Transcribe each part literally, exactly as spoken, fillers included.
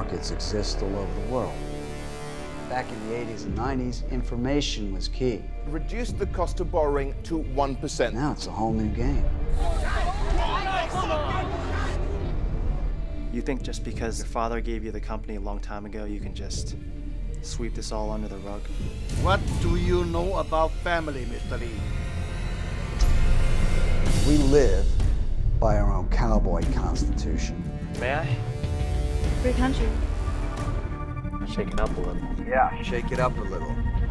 markets exist all over the world. Back in the eighties and nineties, information was key. Reduced the cost of borrowing to one percent. Now it's a whole new game. You think just because your father gave you the company a long time ago, you can just sweep this all under the rug? What do you know about family, Mister Lee? We live by our own cowboy constitution. May I? Free country. Shake it up a little. Yeah, shake it up a little.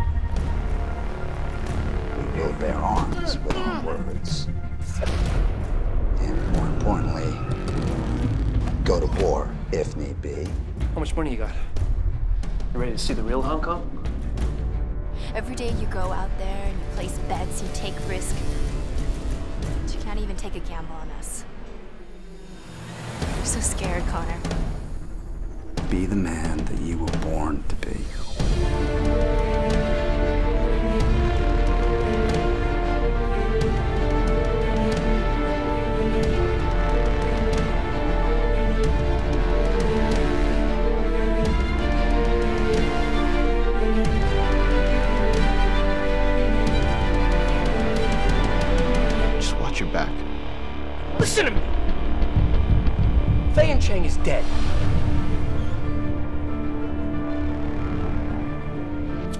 We will bear arms with our words. And more importantly, go to war if need be. How much money you got? You ready to see the real Hong Kong? Every day you go out there and you place bets, you take risk. But you can't even take a gamble on us. I'm so scared, Connor. Be the man that you were born to be. Just watch your back. Listen to me! Fei and Chang is dead.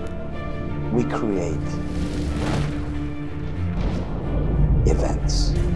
We create events.